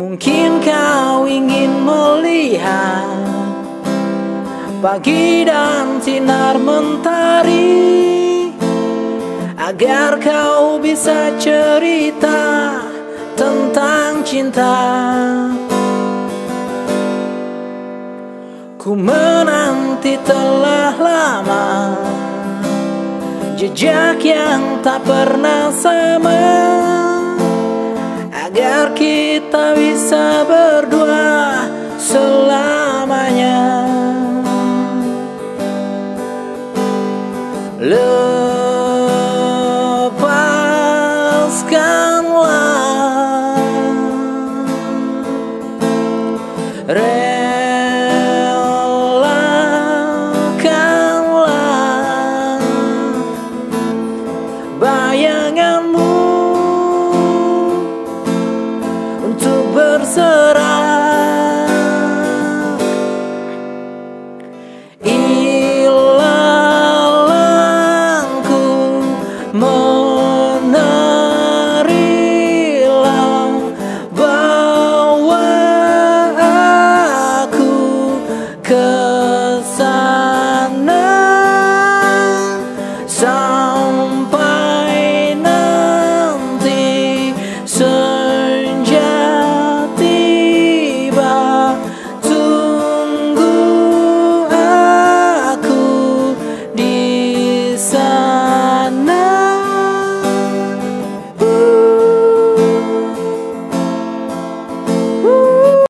Mungkin kau ingin melihat pagi dan sinar mentari, agar kau bisa cerita tentang cinta. Ku menanti telah lama, jejak yang tak pernah sama, agar kita bisa berdua selamanya. Lepaskanlah, relakanlah bayanganmu untuk berserah